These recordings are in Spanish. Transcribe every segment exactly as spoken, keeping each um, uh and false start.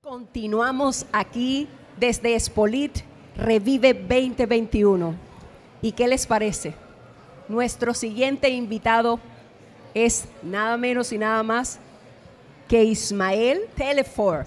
Continuamos aquí desde Espolit Revive veinte veintiuno. ¿Y qué les parece? Nuestro siguiente invitado es nada menos y nada más que Ismael Teleford.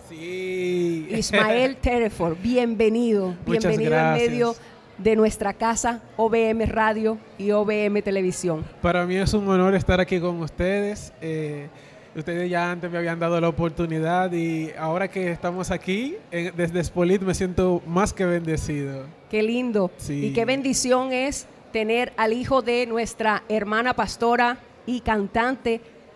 Sí. Ismael Teleford, bienvenido. Muchas bienvenido gracias. en medio de nuestra casa O V M Radio y O V M Televisión. Para mí es un honor estar aquí con ustedes. Eh, ustedes ya antes me habían dado la oportunidad y ahora que estamos aquí en, desde Espolit me siento más que bendecido. Qué lindo. Sí. Y qué bendición es tener al hijo de nuestra hermana pastora y cantante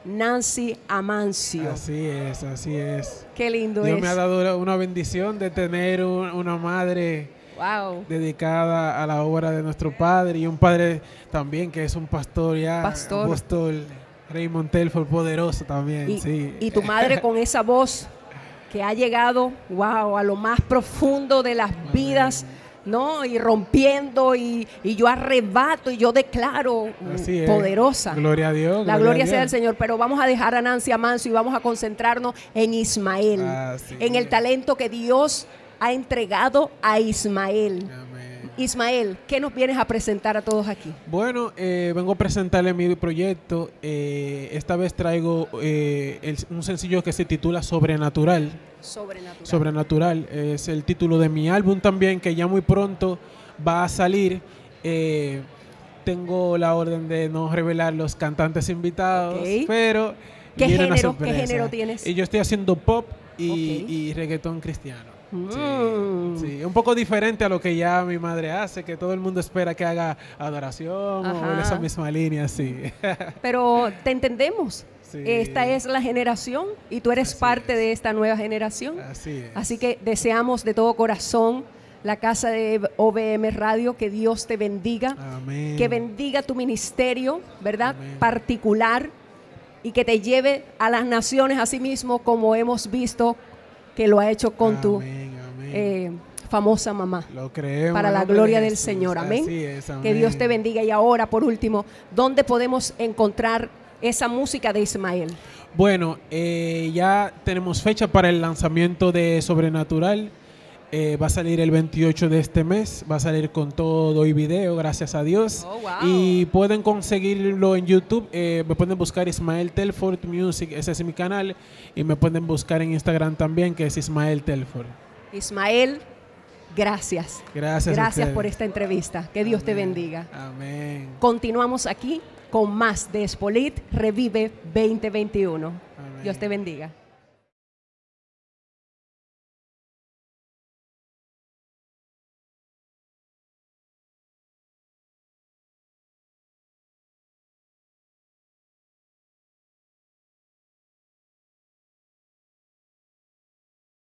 Nancy Amancio. Así es, así es. Qué lindo Dios es. me ha dado una bendición de tener un, una madre Wow. dedicada a la obra de nuestro padre y un padre también que es un pastor ya, Pastor. un pastor Raymond Telford, poderoso también. Y, sí. y tu madre con esa voz que ha llegado, wow, a lo más profundo de las vidas, ¿no? Y rompiendo, y, y yo arrebato y yo declaro Así es. poderosa. Gloria a Dios. La gloria sea a del Dios. Señor, pero vamos a dejar a Nancy Amancio y vamos a concentrarnos en Ismael, Así en el es. talento que Dios ha entregado a Ismael. Amén. Ismael, ¿qué nos vienes a presentar a todos aquí? Bueno, eh, vengo a presentarle mi proyecto. Eh, esta vez traigo eh, el- un sencillo que se titula Sobrenatural. Sobrenatural. Sobrenatural es el título de mi álbum también, que ya muy pronto va a salir. Eh, tengo la orden de no revelar los cantantes invitados, Ok. pero ¿Qué viene una género- qué sorpresa. género tienes? Y yo estoy haciendo pop y, Ok. y reggaetón cristiano. Mm. Sí, sí, un poco diferente a lo que ya mi madre hace, que todo el mundo espera que haga adoración Ajá. o en esa misma línea, sí. Pero te entendemos. Sí. Esta es la generación y tú eres Así parte es. de esta nueva generación. Así es. Así que deseamos de todo corazón la casa de O V M Radio, que Dios te bendiga, Amén. que bendiga tu ministerio, ¿verdad? Amén. Particular, y que te lleve a las naciones así mismo, como hemos visto que lo ha hecho con tu Amén, amén. eh, famosa mamá. Lo creemos. Para en la nombre gloria de del Jesús. Señor. Amén. Así es, amén. Que Dios te bendiga. Y ahora, por último, ¿dónde podemos encontrar esa música de Ismael? Bueno, eh, ya tenemos fecha para el lanzamiento de Sobrenatural. Eh, va a salir el veintiocho de este mes. Va a salir con todo y video, gracias a Dios. Oh, wow. Y pueden conseguirlo en YouTube. Eh, me pueden buscar Ismael Telford Music, ese es mi canal. Y me pueden buscar en Instagram también, que es Ismael Telford. Ismael, gracias. Gracias. a Gracias ustedes. por esta entrevista. Que Dios te Amén. bendiga. Amén. Continuamos aquí con más de Espolit Revive veinte veintiuno. Amén. Dios te bendiga.